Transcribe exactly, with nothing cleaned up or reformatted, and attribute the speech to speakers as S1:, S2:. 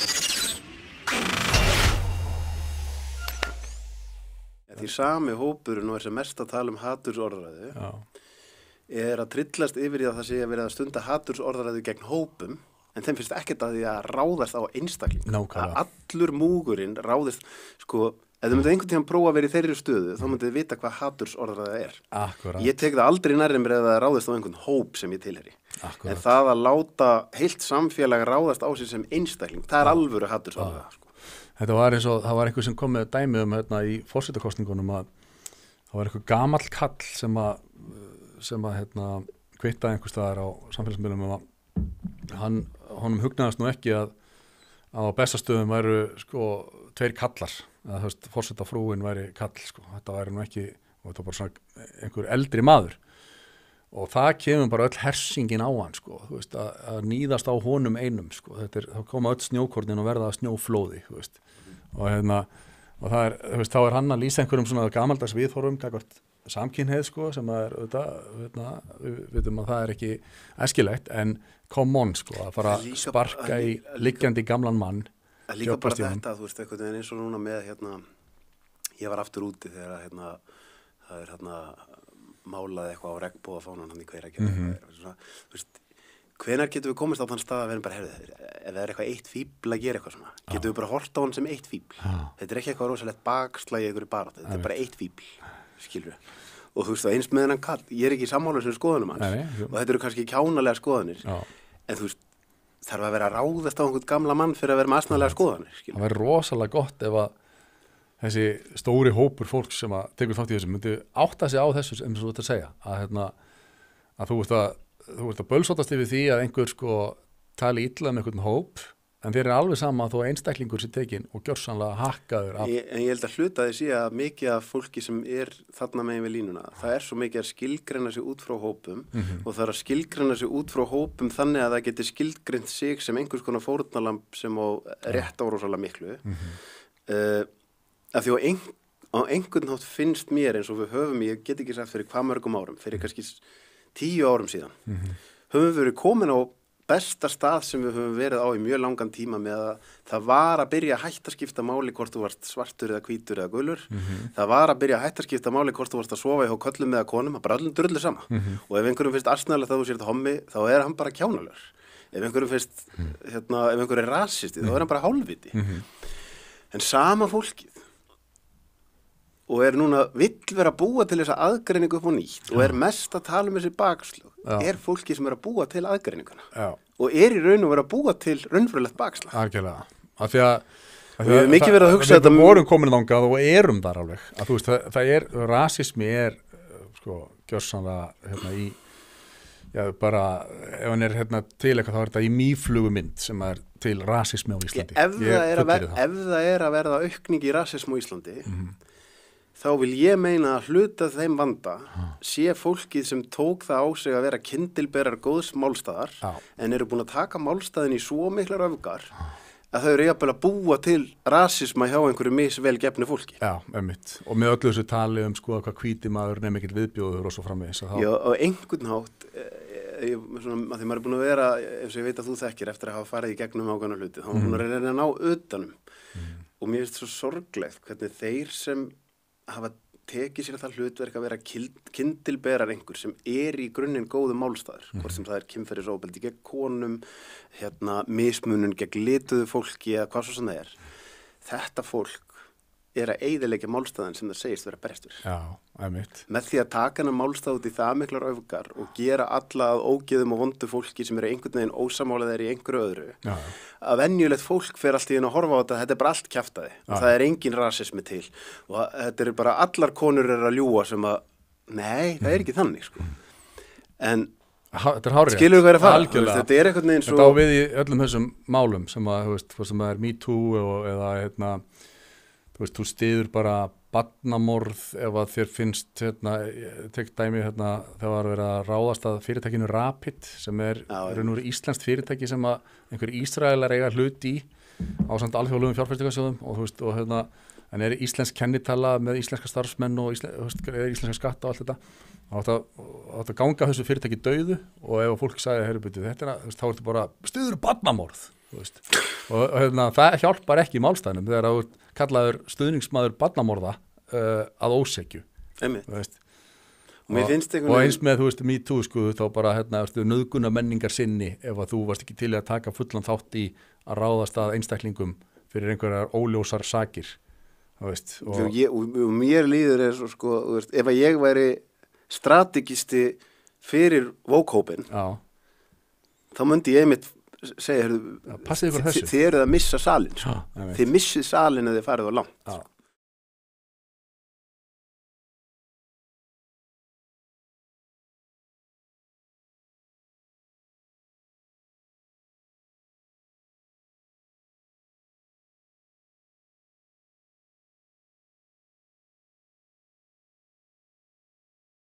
S1: Því sami hópurinn og er sem mest að tala um hatursorðræðu er að trillast yfir í að það sé að vera að stunda hatursorðræðu gegn hópum, en þeim finnst ekkert að því að ráðast á einstakling. Nákvæmlega. Að allur múgurinn ráðist, sko, ef þau myndið einhvern tímann prófa að vera í þeirri stöðu, þá myndið þið vita hvað hatursorðræða er. Akkurat. Ég tek það aldrei nærri mér ef það ráðist á einhvern hóp sem ég tilheyri. Akkurat. En það að láta heilt samfélag ráðast á sig sem einstakling, það er alvöru hatursorðræða, sko.
S2: Þetta var eins og, það var einhver sem kom með dæmi um hérna í forsetakosningunum að það var einhver gamall kall sem að, sem að hérna kvittaði einhvers staðar á samfélagsmiðlum um að hann, honum hugnaðist nú ekki að, að á bestastöðum væru sko tveir kallar, að þú veist, forsetafrúin væri kall, sko, þetta væri nú ekki, og þetta var bara svona einhver eldri maður. Og það kemur bara öll hersingin á hann, sko, þú veist, að, að níðast á honum einum, sko, þetta er, þá koma öll snjókornin og verða snjóflóði, þú veist, og hérna, og það er, þú veist, þá er hann að lýsa einhverjum svona gamaldags viðhorfum, gagnvart samkynhneigð, sko, sem að er, auðvitað, hérna, við veitum að það er ekki æskilegt, en come on, sko, að fara að sparka í liggjandi gamlan mann.
S1: Það líka bara þetta, þú veist, einhvern veginn eins og núna með, hérna, ég var aftur úti þegar, hérna, það er, hérna, málaði eitthvað á regnbogafánann hann í Hveragerði. Mm-hmm. Þú veist, hvenær getum við komist á þann stað að vera bara, heyrðu, ef það er eitthvað eitt fíbl að gera eitthvað svona, ah. getum við bara hort á hann sem eitt fíbl. Ah. Þetta er ekki eitthvað rosalegt bakslag í einhverju baráttu, þetta er bara eitt fíbl, skilur við. Og þú veist, það eins með hennan kall, ég er ekki í sammála sem skoðunum hans, Nei, og þetta eru kannski kjánalega skoðanir, ah. en þú veist, þarf að vera að ráðast á einhvern gamla mann fyrir að vera með asnalega skoðanir, skilur við. Það væri rosalega gott ef að þessi stóri hópur fólk sem að tekur þátt í þessu myndi átta sig á þessu sem þú ert að segja, að, hérna, að þú ert að, þú ert að bölsóttast yfir því að einhver sko tali illa um einhvern hóp, en þér er alveg sama að þú einstaklingur sér tekin og gjörsamlega hakkaður af. Ég, en ég held að hluta því sé að mikið af fólki sem er þarna megin við línuna, það er svo mikið að skilgreina sig út frá hópum mm-hmm. og það er að skilgreina sig út frá hópum þannig að það geti skilgreint sig sem einhvers konar fórnarlamb sem á rétt árósalega miklu. Mm-hmm. uh, Af því á, ein, á einhvern nátt finnst mér eins og við höfum, ég get ekki sagt fyrir hvað mörgum árum, fyrir kannski tíu árum síðan, mm-hmm. höfum við verið komin á besta stað sem við höfum verið á í mjög langan tíma með að það var að byrja að hætta að skipta máli hvort þú varst svartur eða hvítur eða gulur, mm-hmm. það var að byrja að hætta að skipta máli hvort þú varst að sofa í hjá köllum eða konum, það bara öllum drullu sama. Mm-hmm. Og ef einhverjum finnst arsnalegt að þú sért hommi, þá er hann bara kjánalur. Ef einhverjum finnst, mm-hmm. hérna, ef einhver er rasisti, mm-hmm. þá er hann bara hálfviti. Mm-hmm. En sama fólkið og er núna vill vera að búa til þessa aðgreiningu upp á nýtt og er mest að tala um þessi bakslag, er fólki sem er að búa til aðgreininguna Já. Og er í raun og vera að búa til raunverulegt bakslag. Algjörlega, af því að, að við hefum mikið verið að hugsa þetta. Við vorum komin þangað og erum þar alveg, að þú veist, það, það er, rasismi er, sko, gjörsamlega, hérna, í, já, bara, ef hann er, hérna, til eitthvað, þá er þetta í mýflugumynd sem er til rasismi á Íslandi. Ef, Ég, það, er ver, það. ef það er að verða aukning í rasismi á Íslandi, mm-hmm. þá vil ég meina að hluta þeim vanda sé fólkið sem tók það á sig að vera kyndilberar góðs málstaðar Já. En eru búin að taka málstaðin í svo miklar öfgar að þau eru jafnvel að búa til rasisma hjá einhverju misvel gefnu fólki. Já, einmitt. Og með öllu þessu tali um sko hvað hvíti maður nefn ekkert viðbjóður og svo framvegis. Þá... Já, og einhvern hátt, ég, svona, að því maður er búin að vera, eins og ég veit að þú þekkir eftir að hafa farið í gegnum ákveðna hluti, þá er maður búin að reyna að ná utanum. Mm. Og mér finnst svo sorglegt hvernig þeir sem hafa tekið sér það hlutverk að vera kyndilberar einhver sem er í grunninn góðu málstæður, mm. hvort sem það er kynferðisofbeldi gegn konum, hérna, mismunun gegn lituðu fólki eða hvað svo sem það er. Þetta fólk er að eyðileggja málstæðin sem það segist vera berestur. Já, einmitt. Með því að taka hana málstæð út í það miklar öfgar og gera alla að ógeðum og vondu fólki sem eru einhvern veginn ósamálað þeir í einhverju öðru. Já. Að venjulegt fólk fer allt í einu að horfa á þetta, þetta er bara allt kjaftaði. Já. Það er engin rasismi til. Og þetta er bara allar konur eru að ljúga sem að, nei, það er ekki þannig, sko. En þetta er hárrétt. Skilur við hvað er að fara? Algjörlega. Þetta er einhvern veginn svo... Þetta á við í öllum þessum málum sem að, þú veist, sem að er Me Too og, eða, hérna, þú veist, þú styður bara barnamorð ef að þér finnst, hérna, tekst dæmi, hérna, það var verið að ráðast að fyrirtækinu Rapid sem er raun og veru íslenskt fyrirtæki sem að einhver Ísraelar eiga hlut í á samt alþjóðlegum fjárfestingarsjóðum og þú veist, og hérna, en er íslensk kennitala með íslenska starfsmenn og íslen, íslenska skatta og allt þetta. Það átt að ganga þessu fyrirtæki dauðu og ef fólk sagði, heyrðu, þetta er, þá er þetta bara styður barnamorð.
S2: þú veist. og og, hérna, það hjálpar ekki í málstæðnum þegar þú ert kallaður stuðningsmaður barnamorða uh, að ósekju
S1: Einmitt.
S2: þú veist.
S1: Og mér finnst einhvern
S2: og
S1: veginn-
S2: eins með, þú veist, MeToo sko, þá bara, hérna, nöðguna menningar sinni ef að þú varst ekki til í að taka fullan þátt í að ráðast að einstaklingum fyrir einhverjar óljósar sakir þú veist,
S1: og,
S2: og
S1: ég, og, og mér líður er svo sko, þú veist, ef að ég væri strategisti fyrir vókhópin,
S2: já,
S1: þá myndi ég einmitt segja, heyrðu,
S2: Já, passið ykkur á
S1: þi-
S2: þessu.
S1: þið eruð að missa salin sko.
S2: Já, einmitt.
S1: þið missið salin eða þið farið á langt
S2: já,